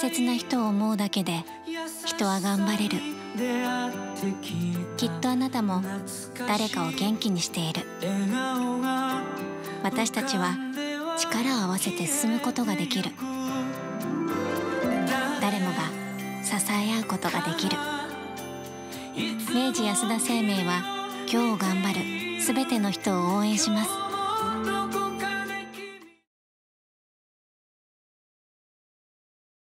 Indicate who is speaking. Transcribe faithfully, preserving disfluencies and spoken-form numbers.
Speaker 1: 切な人を思うだけで人は頑張れる。きっとあなたも誰かを元気にしている。私たちは力を合わせて進むことができる。誰もが支え合うことができる。明治安田生命は今日を頑張るすべての人を応援します。